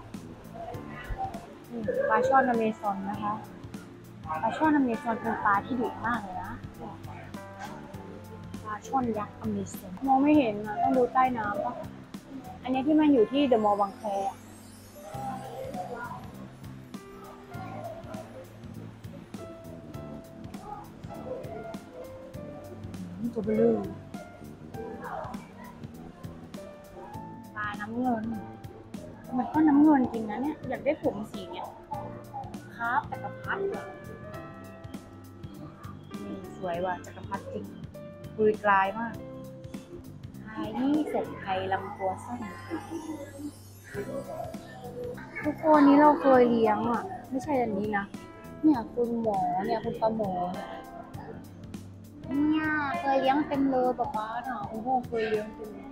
ปลาช่อนอเมซอนนะคะปลาช่อนอเมซอนเป็นปลาที่ดุมากเลยนะปลาช่อนยักษ์อเมซอนมองไม่เห็นนะต้องดูใต้น้ำปะอันนี้ที่มันอยู่ที่เดอะมอลล์บางแคตัวเบลูปลาน้ำเงินมันก็น้ำเงินจริงนะเนี่ยอยากได้ผมสีเนี่ยครับจักรพรรดินี่สวยว่ะจักรพรรดิจริงปุยกลายมากไฮนี่เสร็จไทยลำตัวสั้นทุกคนนี้เราเคยเลี้ยงอ่ะไม่ใช่อันนี้นะเนี่ยคุณหมอเนี่ยคุณปลาหมอเนี่ยเคยเลี้ยงเต็มเลยป๊าป๊าเนาะคุณพ่อเคยเลี้ยงเต็มเลย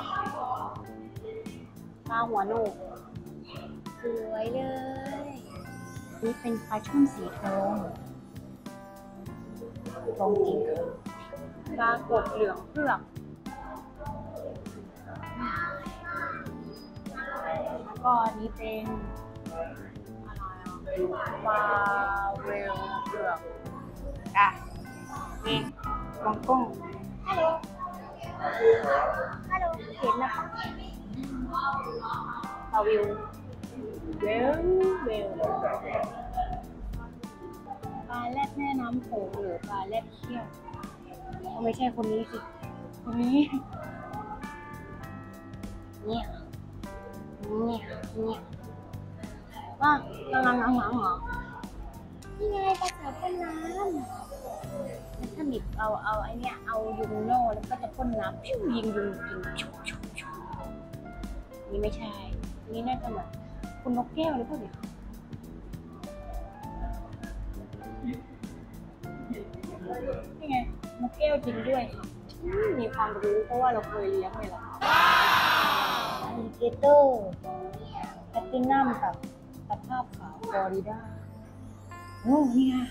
ปลาหัวโนกสวยเลยนี่เป็นปลาช่อนสีทองทองจริงปลากดเหลืองเผือกแล้วก็อันนี้เป็นอะไรอ่ะปลาเวลเผือกอ่ะนี่มองกล้องฮัลโหลฮัลโหลเห็นนะคะปลาวิวเวลเวลปลาแรดแม่น้ำโขงหรือปลาแรดเขี้ยวไม่ใช่คนนี้สิคนนี้เนี่ยเนี่ยเนี่ยว่าลังลังลังลังเหรอนี่ไงปลาสาวพ่นน้ำถ้าบิดเอาเอาไอเนี้ยเอายูโน่แล้วก็จะพ่นน้ำพิ้วยิงยุงยิงชุบชุบชุบนี่ไม่ใช่นี่น่าจะเหมือนคุณนกแก้วหรือเปล่าเนี่ยนี่ไงนกแก้วจริงด้วยค่ะมีความรู้เพราะว่าเราเคยเลี้ยงเลยล่ะอลิเกเตอร์แพตตินัมกับตะภาพขาวฟลอริดาโอ้นี่ไง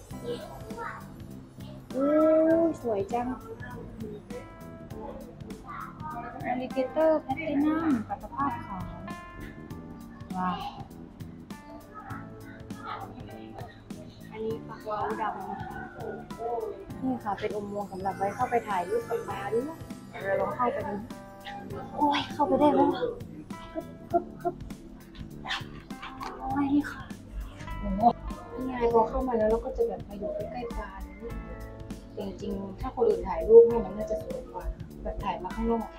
โอ้สวยจังอลิเกเตอร์แพตตินัมกับตะภาพขาวว้าวอันนี้ปลาขาวดำนี่ค่ะเป็นอุโมงค์สำหรับไว้เข้าไปถ่ายรูปกับปลาด้วยเราลองเข้าไปดูโอ้ยเข้าไปได้ไหมคึบคึบคึบโอ้ยนี่ค่ะโอ้โหนี่ไงพอเข้ามาแล้วเราก็จะแบบมาอยู่ใกล้ๆปลาจริงๆถ้าคนอื่นถ่ายรูปให้มันน่าจะสวยกว่าแบบถ่ายมาข้างนอก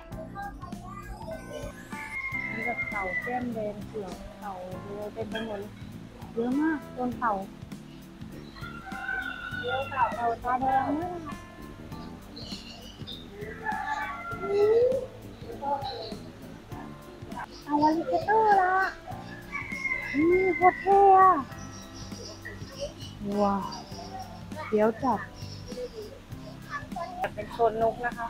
นี่แบบเต่าแก้มแดงเผือกเต่าเยอะเต็มไปหมดเยอะมากต้นเต่าเต่าเต่าเต่าตาแดงมากเอาอลิเกเตอร์ละนี่โคตรเท่อะว้าวเดี๋ยวจัดเป็นโซนนกนะคะ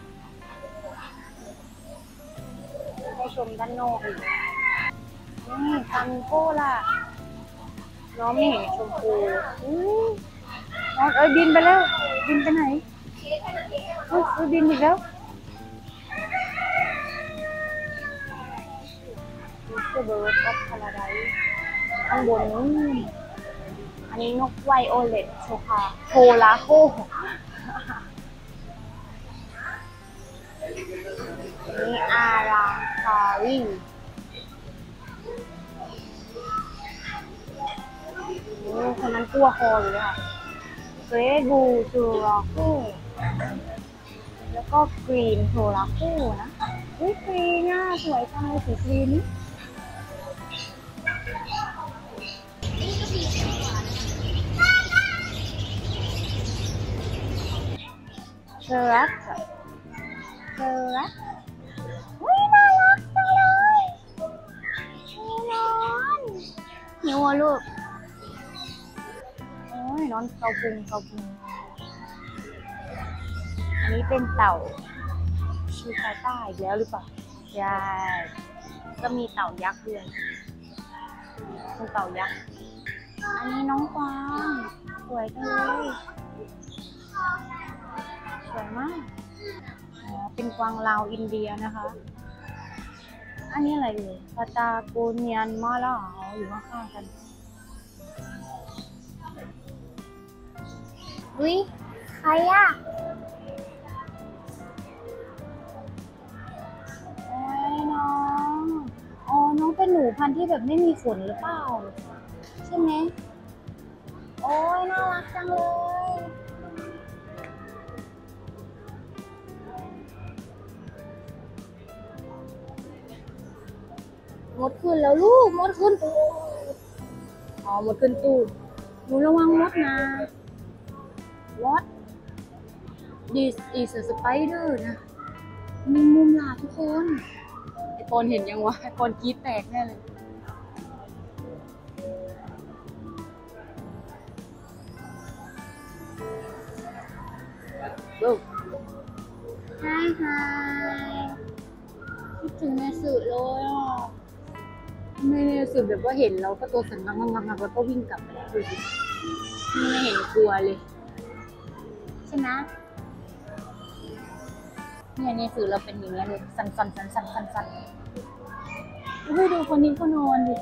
ให้ชมด้านนอกอีกนี่ฟังโก้ล่ะน้องไม่เห็นชมพูอู้น้องเอ้ยบินไปแล้วบินไปไหนเฮ้ยบินอีกแล้วนี่คือเบิร์ดออฟพาราไดซ์ข้างบนนู้นอันนี้นกไวโอเลตโชคาโทลาโคนี่อาราคารีโอ้คนนั้นกลัวคอเลยค่ะเกรดบูโทราโคแล้วก็กรีนโทราโคนะอุ้ยกรีนน่ะสวยจังเลยสีกรีนนี่เชอรักเชอรักอุ้ยน่ารักจังเลยนี่นอนหิวอ่ะลูกโอ้ยนอนเกาพุงเกาพุงอันนี้เป็นเต่าชูคาต้าอีกแล้วหรือเปล่าใช่ก็มีเต่ายักษ์ด้วยเป็นเต่ายักษ์อันนี้น้องกวางสวยจังเลยสวยมากอ๋อเป็นกวางลาวอินเดียนะคะอันนี้อะไรเลยปาตาโกเนียนมาล่าอ๋ออยู่ข้างๆกันอุ้ยใครอ่ะโอ้ยน้องอ๋อน้องเป็นหนูพันธุ์ที่แบบไม่มีขนหรือเปล่าใช่ไหมโอ้ยน่ารักจังเลยมดขึ้นแล้วลูกมดขึ้นตู้อ๋อมดขึ้นตู้หนูระวังมดนะ What this is a spider นะมีมุมหลาทุกคนไอปอนเห็นยังวะไอปอนกรี๊ดแตกแน่เลยดูไฮไฮคิดถึงแม่สื่อเลยอ่ะไม่ได้รู้สึกแบบว่าเห็นแล้วก็ตัวสั่นงักงักงักแล้วก็วิ่งกลับไปดูสิไม่เห็นกลัวเลยใช่ไหมเนี่ยในสื่อเราเป็นอย่างนี้เลยสั่นสั่นสั่นสั่นสั่นสั่นอุ้ยดูคนนี้เขานอนดิ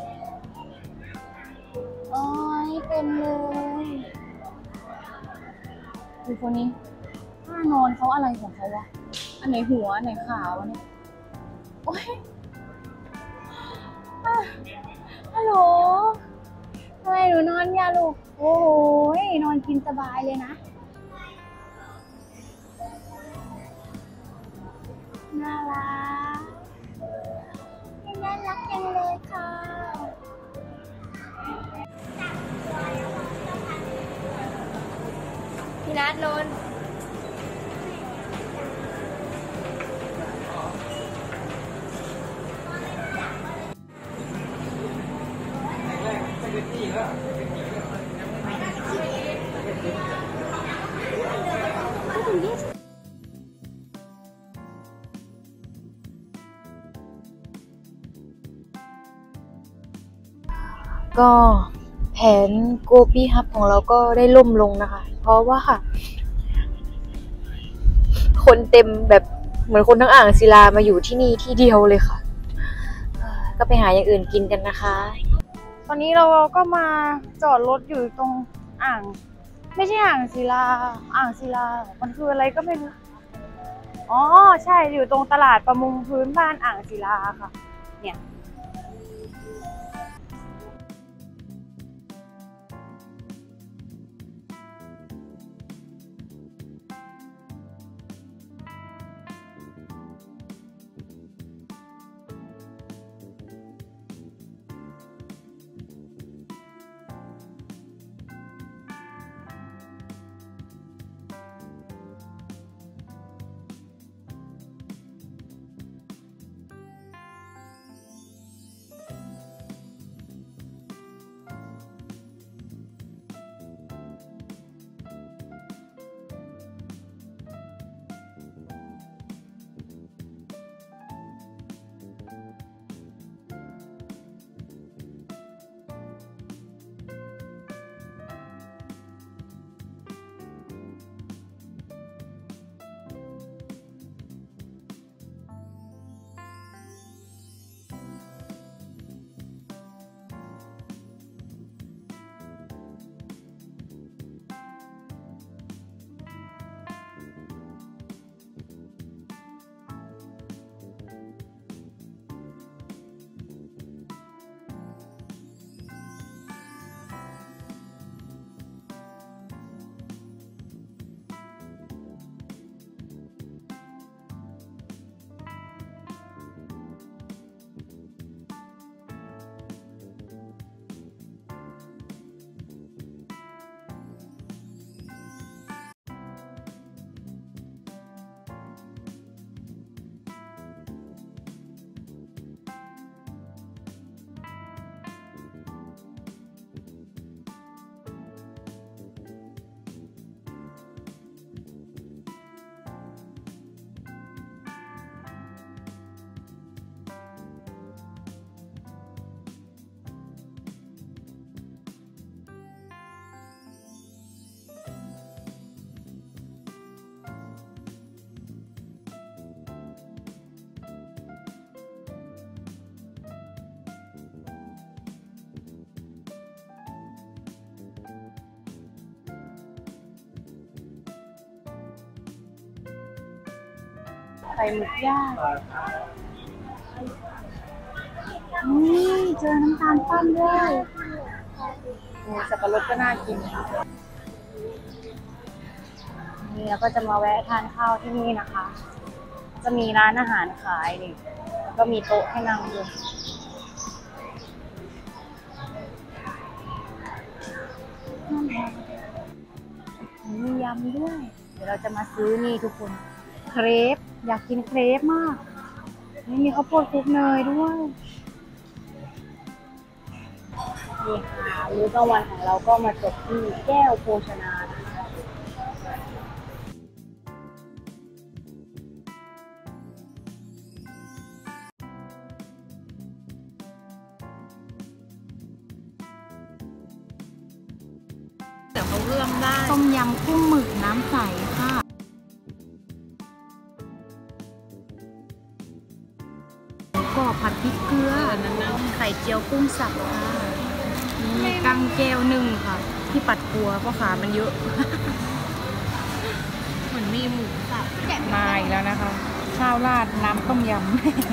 โอ้ยเป็นเลยดูคนนี้ท่านอนเขาอะไรของเขาวะอันไหนหัวอันไหนขาวเนี่ยโอ้ยฮัลโหลทำไมหนูนอนยาลูกโอ้ยนอนกินสบายเลยนะน่ารักน่ารักจังเลยค่ะพี่นัทนอนก็แผนโกปี้ฮับของเราก็ได้ล่มลงนะคะ เพราะว่าคนเต็มแบบเหมือนคนทั้งอ่างศิลามาอยู่ที่นี่ที่เดียวเลยค่ะก็ไปหาอย่างอื่นกินกันนะคะ ตอนนี้เราก็มาจอดรถอยู่ตรงอ่างไม่ใช่อ่างศิลาอ่างศิลามันคืออะไรก็ไม่รู้อ๋อใช่อยู่ตรงตลาดประมงพื้นบ้านอ่างศิลาค่ะเนี่ยไข่หมึกย่างนี่เจอน้ำตาลปั้นด้วยนี่สับปะรดก็น่ากินนี่แล้วก็จะมาแวะทานข้าวที่นี่นะคะจะมีร้านอาหารขายนี่ก็มีโต๊ะให้นั่งด้วยมียำด้วยเดี๋ยวเราจะมาซื้อนี่ทุกคนเครปอยากกินเครปมากนี่มีข้าวโพดคลุกเนยด้วยนี่ค่ะมื้อกลางวันของเราก็มาจบที่แก้วโภชนานะคะแต่เขาเรื่องได้ต้มยำกุ้งหมึกน้ำใสค่ะก็ผัดพริกเกลือไข่เจียวกุ้งสับค่ะมีกังแก้วหนึ่งค่ะ ที่ปัดกลัวเพราะขามันเยอะเหมือนมีหมูสับมาอีกแล้วนะคะ ข้าวราดน้ำต้มยำ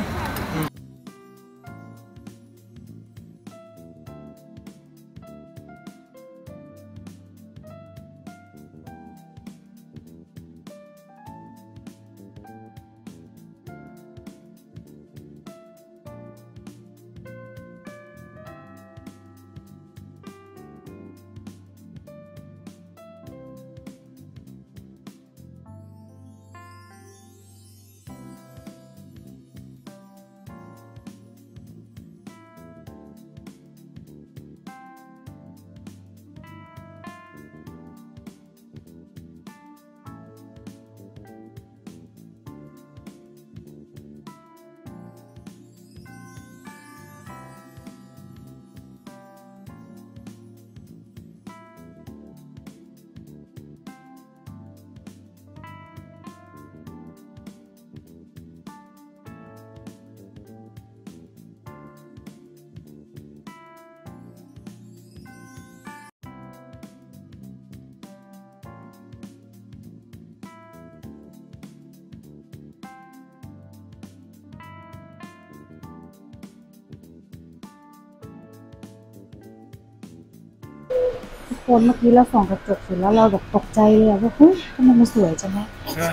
ทุกคนเมื่อกี้เราส่องกระจกเสร็จแล้วเราแบบตกใจเลยอะว่าเฮ้ยทำไมมันสวยจังนะ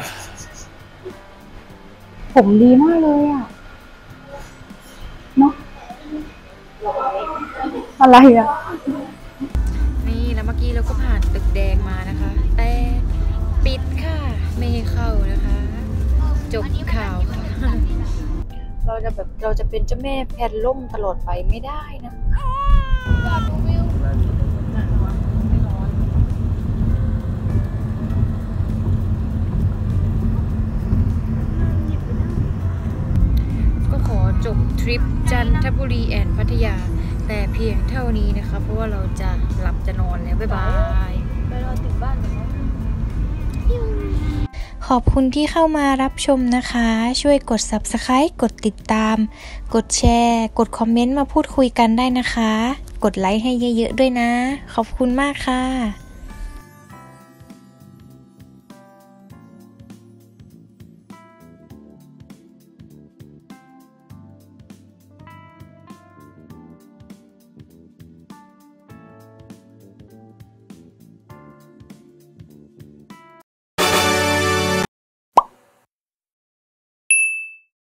ผมดีมากเลยอะเนาะอะไรอะนี่แล้วเมื่อกี้เราก็ผ่านตึกแดงมานะคะ แต่ปิดค่ะไม่ให้เข้านะคะ จบข่าวค่ะเราจะแบบเราจะเป็นเจ้าแม่แผ่นล่มตลอดไปไม่ได้นะก็ขอจบทริปจันทบุรีแอนด์พัทยาแต่เพียงเท่านี้นะคะเพราะว่าเราจะหลับจะนอนแล้วบ๊ายบายไปรอถึงบ้านกันเนาะขอบคุณที่เข้ามารับชมนะคะช่วยกด ซับสไครบ์ กดติดตามกดแชร์กดคอมเมนต์มาพูดคุยกันได้นะคะกดไลค์ให้เยอะๆด้วยนะขอบคุณมากค่ะ